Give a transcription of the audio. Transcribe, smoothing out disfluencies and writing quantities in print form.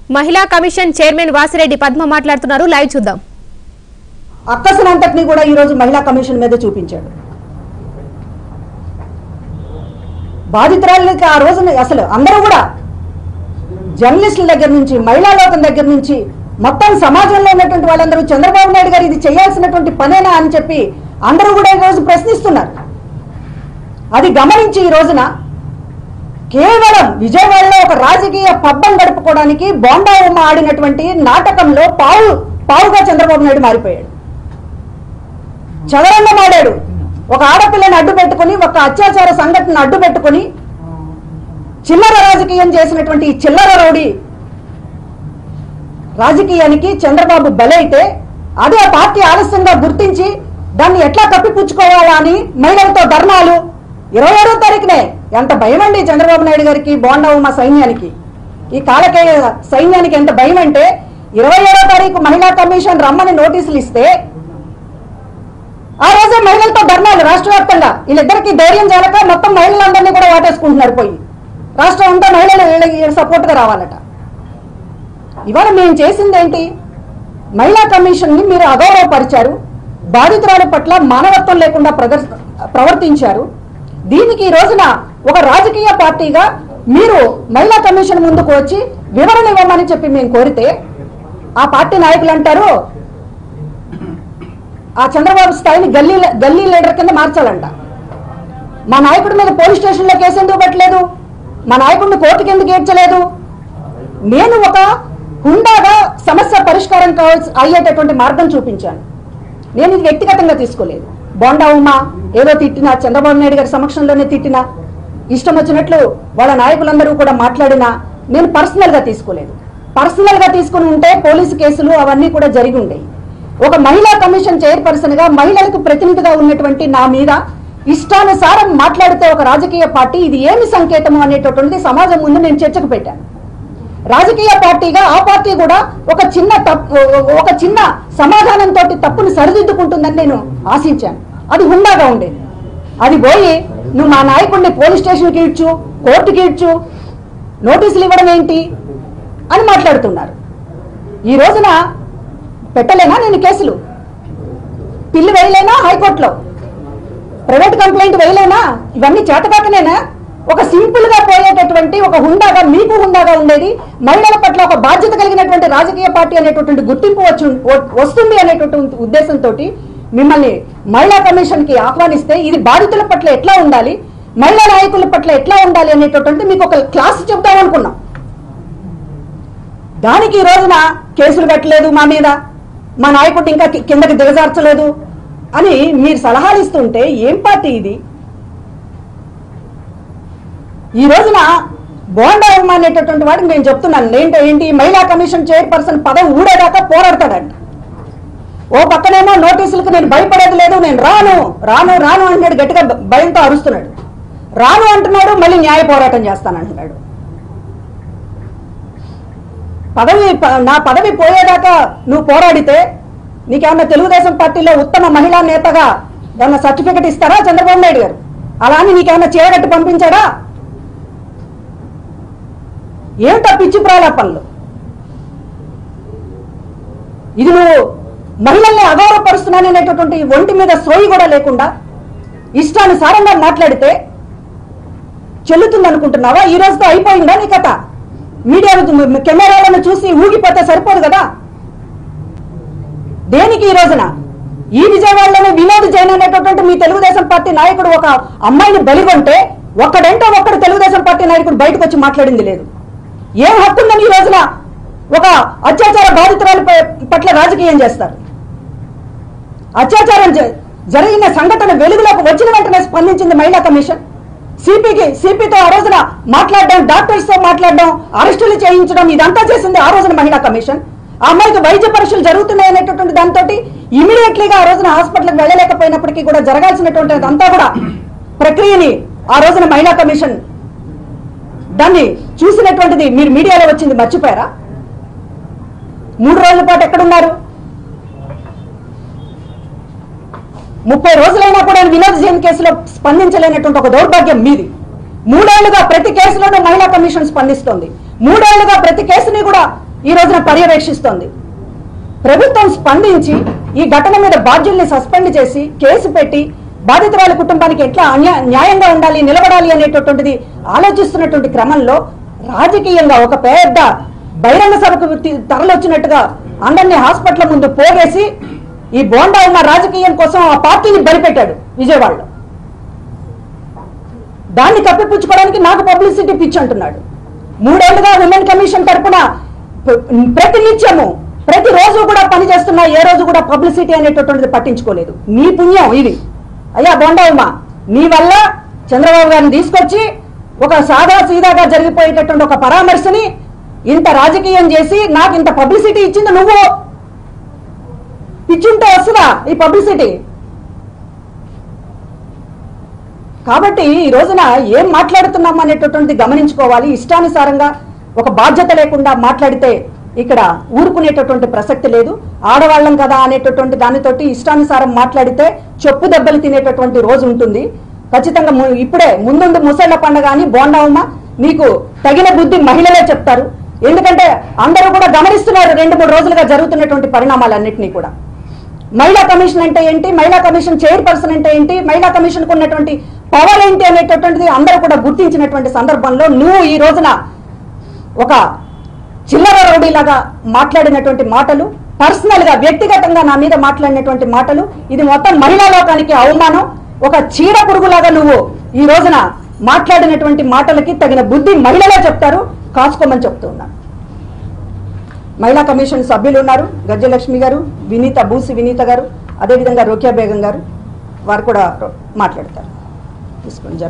మహిళా commission chairman Vasireddy Padma మాట్లాడుతున్నారు. Live చూద్దాం. అక్కసనంతటిని కూడా ఈ రోజు మహిళా కమిషన్ మీద చూపించాడు. బాధితురాలకి ఆ రోజున అసలు అందరూ కూడా జర్నలిస్టుల దగ్గర నుంచి మహిళా లోకం దగ్గర నుంచి మొత్తం సమాజంలో ఉన్నటువంటి వాళ్ళందరూ చంద్రబాబు నాయుడు గారు ఇది చేయాల్సినటువంటి పనేనా అని చెప్పి అందరూ కూడా ఈ రోజు ప్రశ్నిస్తున్నారు. అది గమనించి ఈ రోజున కేవలం విజయవాడలో ఒక రాజకీయ పబ్బం గడుపుకోవడానికి బోండా ఉమ్మ ఆడినటువంటి నాటకంలో పావుగా చంద్రబాబు నాయుడు మారిపోయాడు. చదరంగం ఆడాడు. ఒక ఆడపిల్లని అడ్డు పెట్టుకుని, ఒక అత్యాచార సంఘటన అడ్డు పెట్టుకుని చిల్లర రాజకీయం చేసినటువంటి ఈ చిల్లర రౌడీ రాజకీయానికి చంద్రబాబు బలైతే అదే పార్టీ ఆలస్యంగా గుర్తించి దాన్ని ఎట్లా కప్పిపుచ్చుకోవాలా అని మహిళలతో ధర్నాలు 27వ తారీఖునే. ఎంత భయం అండి చంద్రబాబు నాయుడు గారికి, బోండా ఉమ్మ సైన్యానికి, ఈ కాలకేయ సైన్యానికి ఎంత భయం అంటే 27వ తారీఖు మహిళా కమిషన్ రమ్మని నోటీసులు ఇస్తే ఆ రోజే మహిళలతో ధర్నాలు రాష్ట్ర వ్యాప్తంగా. వీళ్ళిద్దరికి ధైర్యం చాలక మొత్తం మహిళలందరినీ కూడా వాటేసుకుంటున్నారు. పోయి రాష్ట్రం అంతా మహిళలు సపోర్ట్ గా రావాలట. ఇవాళ మేము చేసింది ఏంటి? మహిళా కమిషన్ ని మీరు అగౌరవపరిచారు, బాధితురాల పట్ల మానవత్వం లేకుండా ప్రవర్తించారు. దీనికి ఈ రోజున ఒక రాజకీయ పార్టీగా మీరు మహిళా కమిషన్ ముందుకు వచ్చి వివరణ ఇవ్వమని చెప్పి మేము కోరితే ఆ పార్టీ నాయకులు అంటారు ఆ చంద్రబాబు స్థాయిని గల్లీ లీడర్ కింద మార్చాలంట. మా నాయకుడి మీద పోలీస్ స్టేషన్లో కేసు ఎందుకు పెట్టలేదు? మా నాయకుడిని కోర్టుకి ఎందుకు ఏడ్చలేదు? నేను ఒక హుందాగా సమస్య పరిష్కారం అయ్యేటటువంటి మార్గం చూపించాను. నేను ఇది వ్యక్తిగతంగా తీసుకోలేదు. బోండా ఉమ్మ ఏదో తిట్టినా, చంద్రబాబు నాయుడు గారి సమక్షంలోనే తిట్టినా, ఇష్టం వచ్చినట్లు వాళ్ళ నాయకులందరూ కూడా మాట్లాడినా నేను పర్సనల్ గా తీసుకోలేదు. పర్సనల్ గా తీసుకుని ఉంటే పోలీసు కేసులు అవన్నీ కూడా జరిగి ఉండేవి. ఒక మహిళా కమిషన్ చైర్పర్సన్ గా మహిళలకు ప్రతినిధిగా ఉన్నటువంటి నా మీద ఇష్టానుసారం మాట్లాడితే ఒక రాజకీయ పార్టీ ఇది ఏమి సంకేతము అనేటటువంటిది సమాజం ముందు నేను చర్చకు పెట్టాను. రాజకీయ పార్టీగా ఆ పార్టీ కూడా ఒక చిన్న సమాధానంతో తప్పును సరిదిద్దుకుంటుందని నేను ఆశించాను. అది హుందాగా ఉండేది. అది పోయి నువ్వు మా నాయకుడిని పోలీస్ స్టేషన్కి ఇడ్చు, కోర్టుకి ఇడ్చు, నోటీసులు ఇవ్వడం ఏంటి అని మాట్లాడుతున్నారు. ఈ రోజున పెట్టలేనా నేను కేసులు? పిల్లు వేయలేనా హైకోర్టులో? ప్రైవేట్ కంప్లైంట్ వేయలేనా? ఇవన్నీ చేతకాకనేనా? ఒక సింపుల్ గా పోయేటటువంటి ఒక హుందాగా, మీకు హుందాగా ఉండేది, మహిళల పట్ల ఒక బాధ్యత కలిగినటువంటి రాజకీయ పార్టీ అనేటటువంటి గుర్తింపు వస్తుంది అనేటటువంటి ఉద్దేశంతో మిమ్మల్ని మహిళా కమిషన్ కి ఆహ్వానిస్తే ఇది బాధితుల పట్ల ఎట్లా ఉండాలి, మహిళా నాయకుల పట్ల ఎట్లా ఉండాలి అనేటటువంటి మీకు ఒక క్లాస్ చెప్తామనుకున్నాం. దానికి ఈ రోజున కేసులు పెట్టలేదు మా మీద, మా నాయకుడు ఇంకా కిందకి దిగజార్చలేదు అని మీరు సలహాలు ఇస్తుంటే ఏం పార్టీ ఇది? ఈ రోజున బోండా ఉమ్మ అనేటటువంటి వాడికి నేను చెప్తున్నాను ఏంటి మహిళా కమిషన్ చైర్పర్సన్ పదవి ఊడేదాకా పోరాడతాడంట. ఓ పక్కనేమో నోటీసులకు నేను భయపడేది లేదు, నేను రాను రాను రాను అంటున్నాడు, గట్టిగా భయంతో అరుస్తున్నాడు. రాను అంటున్నాడు, మళ్ళీ న్యాయ పోరాటం చేస్తానంటున్నాడు. నా పదవి పోయేదాకా నువ్వు పోరాడితే నీకేమన్నా తెలుగుదేశం పార్టీలో ఉత్తమ మహిళా నేతగా ఏమన్నా సర్టిఫికెట్ ఇస్తారా చంద్రబాబు నాయుడు గారు? అలా అని నీకేమన్నా చీరగట్టి పంపించాడా? ఏమిటా పిచ్చి ప్రాలాపనలు? ఇది నువ్వు మహిళల్ని అగౌరవపరుస్తున్నాననేటటువంటి ఒంటి మీద సోయి కూడా లేకుండా ఇష్టానుసారంగా మాట్లాడితే చెల్లుతుంది అనుకుంటున్నావా? ఈ రోజుతో అయిపోయిందా నీ కథ? మీడియా కెమెరాలను చూసి ఊగిపోతే సరిపోదు కదా. దేనికి ఈ రోజున ఈ విజయవాడలోనే వినోద్ జైన్ అనేటటువంటి మీ తెలుగుదేశం పార్టీ నాయకుడు ఒక అమ్మాయిని బలిగొంటే ఒక్కడు తెలుగుదేశం పార్టీ నాయకుడు బయటకు వచ్చి మాట్లాడింది లేదు. ఏం హక్కుందని ఈ రోజున ఒక అత్యాచార బాధితురాల పట్ల రాజకీయం చేస్తారు? అత్యాచారం జరిగిన సంఘటన వెలుగులోకి వచ్చిన వెంటనే స్పందించింది మహిళా కమిషన్. సిపితో ఆ రోజున మాట్లాడడం, డాక్టర్స్ తో మాట్లాడడం, అరెస్టులు చేయించడం, ఇదంతా చేసింది ఆ రోజున మహిళా కమిషన్. ఆ అమ్మాయికి వైద్య పరీక్షలు జరుగుతున్నాయి అనేటటువంటి దాంతో ఇమీడియట్లీగా ఆ రోజున హాస్పిటల్కి వెళ్ళలేకపోయినప్పటికీ కూడా జరగాల్సినటువంటి అంతా కూడా ప్రక్రియని ఆ రోజున మహిళా కమిషన్ దాన్ని చూసినటువంటిది మీరు మీడియాలో వచ్చింది మర్చిపోయారా? 3 రోజుల పాటు ఎక్కడున్నారు? 30 రోజులైనా కూడా వినోద్ జైన్ కేసులో స్పందించలేనటువంటి ఒక దౌర్భాగ్యం మీది. 3 ఏళ్లుగా ప్రతి కేసులోనూ మహిళా కమిషన్ స్పందిస్తోంది. 3 ఏళ్లుగా ప్రతి కేసుని కూడా ఈ రోజున పర్యవేక్షిస్తోంది. ప్రభుత్వం స్పందించి ఈ ఘటన మీద బాధ్యుల్ని సస్పెండ్ చేసి కేసు పెట్టి బాధితురాలి కుటుంబానికి ఎట్లా న్యాయంగా ఉండాలి, నిలబడాలి అనేటటువంటిది ఆలోచిస్తున్నటువంటి క్రమంలో రాజకీయంగా ఒక పెద్ద బహిరంగ సభకు తరలొచ్చినట్టుగా అందరినీ హాస్పిటల్ ముందు పోగేసి ఈ బోండా ఉన్న రాజకీయం కోసం ఆ పార్టీని బలిపెట్టాడు విజయవాడలో. దాన్ని కప్పిపుచ్చుకోవడానికి నాకు పబ్లిసిటీ పిచ్ అంటున్నాడు. 3 ఏళ్లుగా ఉమెన్ కమిషన్ తరపున ప్రతినిత్యము ప్రతిరోజు కూడా పనిచేస్తున్నా ఏ రోజు కూడా పబ్లిసిటీ అనేటటువంటిది పట్టించుకోలేదు. నీ పుణ్యం ఇది అయ్యా బోండా ఉమా, నీ వల్ల చంద్రబాబు గారిని తీసుకొచ్చి ఒక సాదా సీదాగా జరిగిపోయేటటువంటి ఒక పరామర్శని ఇంత రాజకీయం చేసి నాకు ఇంత పబ్లిసిటీ ఇచ్చింది నువ్వు. ఇచ్చుంటే వస్తుందా ఈ పబ్లిసిటీ? కాబట్టి ఈ రోజున ఏం మాట్లాడుతున్నాం అనేటటువంటిది గమనించుకోవాలి. ఇష్టానుసారంగా ఒక బాధ్యత లేకుండా మాట్లాడితే ఇక్కడ ఊరుకునేటటువంటి ప్రసక్తి లేదు. ఆడవాళ్ళం కదా అనేటటువంటి దానితోటి ఇష్టానుసారం మాట్లాడితే చెప్పు దెబ్బలు తినేటటువంటి రోజు ఉంటుంది ఖచ్చితంగా. ఇప్పుడే ముందు ముసళ్ల పండుగ అని బోండా ఉమ్మ నీకు తగిన బుద్ధి మహిళలే చెప్తారు. ఎందుకంటే అందరూ కూడా గమనిస్తున్నారు 2-3 రోజులుగా జరుగుతున్నటువంటి పరిణామాలన్నింటినీ కూడా. మహిళా కమిషన్ అంటే ఏంటి, మహిళా కమిషన్ చైర్పర్సన్ అంటే ఏంటి, మహిళా కమిషన్ కు ఉన్నటువంటి పవర్ ఏంటి అనేటటువంటిది అందరూ కూడా గుర్తించినటువంటి సందర్భంలో నువ్వు ఈ రోజున ఒక చిల్లర రౌడీలాగా మాట్లాడినటువంటి మాటలు, పర్సనల్ గా వ్యక్తిగతంగా నా మీద మాట్లాడినటువంటి మాటలు, ఇది మొత్తం మహిళా లోకానికి అవమానం. ఒక చీడ పురుగులాగా నువ్వు ఈ రోజున మాట్లాడినటువంటి మాటలకి తగిన బుద్ధి మహిళలే చెప్తారు, కాసుకోమని చెప్తూ ఉన్నాను. మహిళా కమిషన్ సభ్యులు ఉన్నారు, గజ్జలక్ష్మి గారు, బూసి వినీత గారు, అదేవిధంగా రోకియా బేగం గారు, వారు కూడా మాట్లాడతారు. తీసుకోండి.